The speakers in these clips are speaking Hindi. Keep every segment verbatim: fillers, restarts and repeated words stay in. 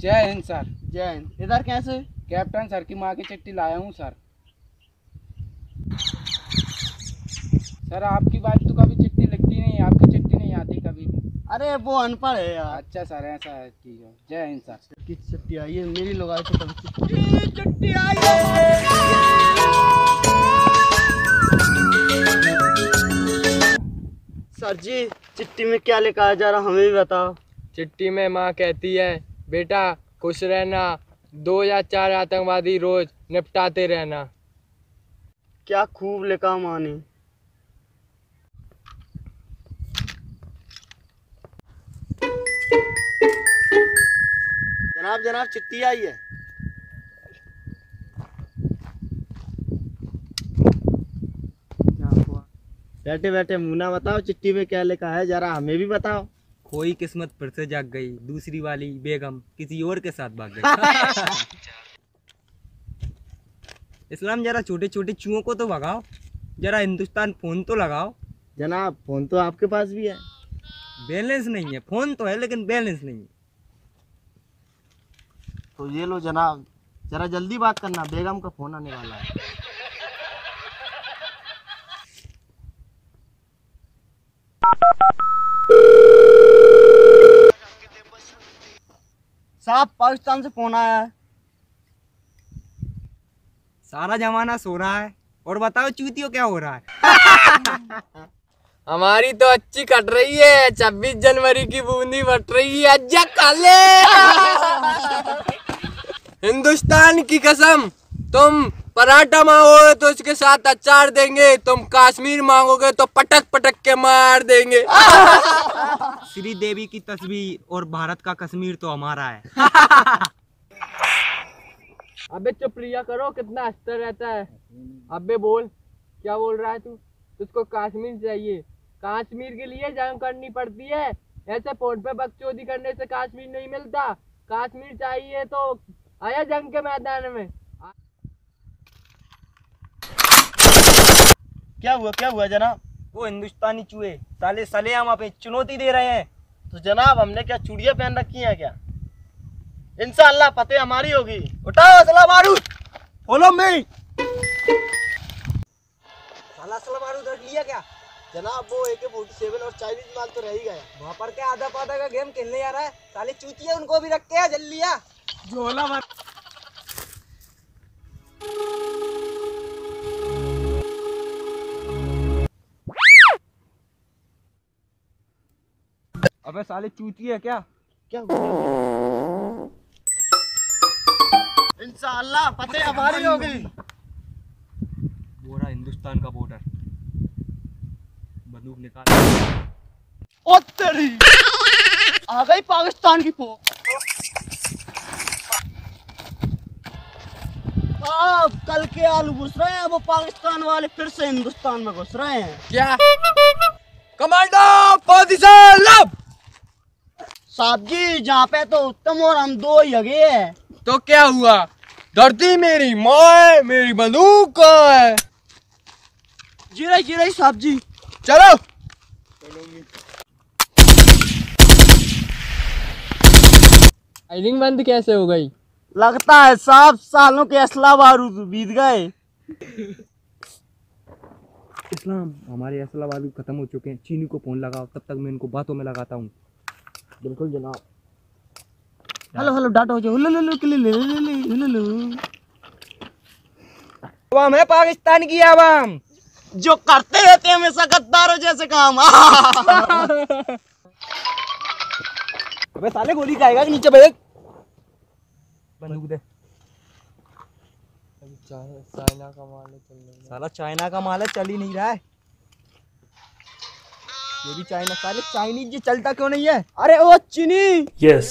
जय हिंद सर। जय हिंद। इधर कैसे? कैप्टन सर की माँ की चिट्ठी लाया हूँ सर। सर आपकी वाइफ तो कभी चिट्ठी लिखती नहीं, आपकी चिट्ठी नहीं आती कभी भी। अरे वो अनपढ़ है यार। अच्छा सर, ऐसा है, ठीक है। जय हिंद सर। की चिट्ठी आई है, मेरी लोग आए तो कभी चिट्ठी चिट्ठी आई है। सर जी चिट्ठी में क्या लिखा है जरा हमें भी बताओ। चिट्ठी में माँ कहती है बेटा खुश रहना, दो या चार आतंकवादी रोज निपटाते रहना। क्या खूब लिखा माँ ने। जनाब जनाब चिट्ठी आई है। बैठे बैठे मुन्ना बताओ चिट्ठी में क्या लिखा है, जरा हमें भी बताओ। कोई किस्मत फिर से जाग गई, दूसरी वाली बेगम किसी और के साथ भाग गई। इस्लाम जरा छोटे छोटे चूहों को तो भगाओ, जरा हिंदुस्तान फोन तो लगाओ। जनाब फोन तो आपके पास भी है। बैलेंस नहीं है, फोन तो है लेकिन बैलेंस नहीं है। तो ये लो जनाब, जरा जल्दी बात करना, बेगम का फोन आने वाला है। साहब पाकिस्तान से फोन आया है। सारा जमाना सो रहा है और बताओ चूतियों क्या हो रहा है। हमारी तो अच्छी कट रही है, छब्बीस जनवरी की बूंदी बट रही है। अज्जा काले हिंदुस्तान की कसम, तुम पराठा मांगोगे तो उसके साथ अचार देंगे, तुम कश्मीर मांगोगे तो पटक पटक के मार देंगे। श्री देवी की तस्वीर और भारत का कश्मीर तो हमारा है। अबे चुप रिया करो, कितना हंसता रहता है। अबे बोल, क्या बोल रहा है तू? तुझको कश्मीर चाहिए, कश्मीर के लिए जंग करनी पड़ती है। ऐसे फोन पे बकचोदी करने से कश्मीर नहीं मिलता। कश्मीर चाहिए तो आया जंग के मैदान में। क्या हुआ क्या हुआ जनाब? वो हिंदुस्तानी चूहे साले साले हम पे चुनौती दे रहे हैं। तो जनाब हमने क्या चूड़ियां पहन रखी हैं क्या? इंशाअल्लाह फतेह हमारी होगी। उठाओ असला बारूद, फॉलो मी। साला असला बारूद रख लिया क्या? जनाब वो ए के फोर्टी सेवन और चाइनीज माल तो रह ही गया। वहाँ पर क्या आधा पाधा का गेम खेलने जा रहा है? साले चूतिया उनको भी रख के जल लिया। झोला मार। अबे साले चूती है क्या? क्या हुआ? इंशाअल्लाह फतेह हमारी होगी। बोरा हिंदुस्तान का बॉर्डर, बंदूक निकाल। ओ तेरी आ गई पाकिस्तान की फौज। अब कल के आलू घुस रहे हैं, वो पाकिस्तान वाले फिर से हिंदुस्तान में घुस रहे हैं। क्या? कमांडो पोजीशन लब। साहब जी जहाँ पे तो उत्तम और हम दो ही जगह है। तो क्या हुआ? धरती मेरी माँ है, मेरी बंदूक है। जी रही जी रही साहब जी। चलो। फायरिंग बंद कैसे हो गई? लगता है साहब सालों के असला बारूद बीत गए। इस्लाम हमारे असला बारूद खत्म हो चुके हैं, चीनी को फोन लगाओ, तब तक मैं इनको बातों में लगाता हूँ। बिल्कुल जनाब। हेलो हेलो डाटा हो जाओ। लो लो लो ले ले ले ले लो। आवाम है पाकिस्तान की आवाम, जो करते रहते हैं हमेशा गद्दारों जैसे काम। अबे साले गोली खाएगा कि नीचे बैठ। बंदूक दे। चाइना का माल है, चल नहीं। साला चाइना का माल है, चल ही नहीं रहा है। ये भी चाइना, साले चाइनीज ये चलता क्यों नहीं है? अरे ओ चीनी। यस।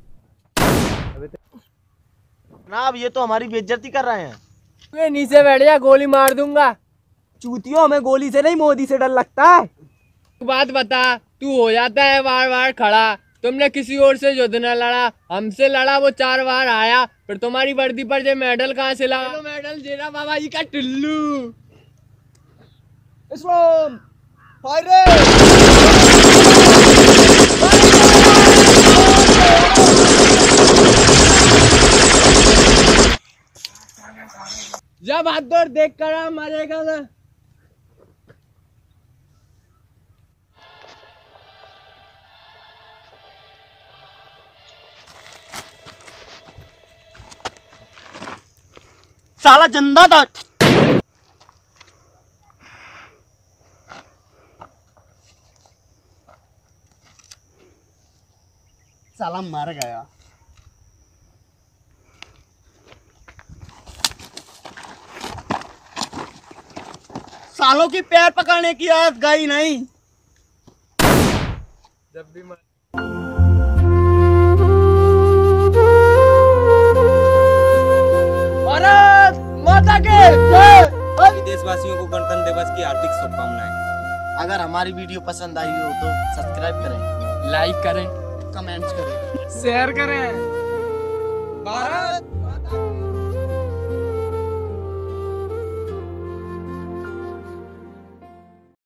जनाब ये तो हमारी बेइज्जती कर रहे हैं। तू नीचे बैठ जा, गोली मार दूंगा। चूतियों, हमें गोली से नहीं मोदी से डर लगता है। बात बता, तू हो जाता है बार बार खड़ा। तुमने किसी और से युद्ध न लड़ा, हमसे लड़ा, वो चार बार आया, फिर तुम्हारी वर्दी पर जो मेडल कहाँ से लगा? मेडल जेरा बाबा जी का टुल्लू। इस्लाम फायरिंग। जब हाथ दौड़ देख कर मरेगा ना। साला जिंदा था। साला मर गया। सालों की पैर पकड़ने की आदत गई नहीं। जब भी मर... भारत माता के जय। देशवासियों को गणतंत्र दिवस की हार्दिक शुभकामनाएं। अगर हमारी वीडियो पसंद आई हो तो सब्सक्राइब करें, लाइक करें, कमेंट्स करें, शेयर करें। भारत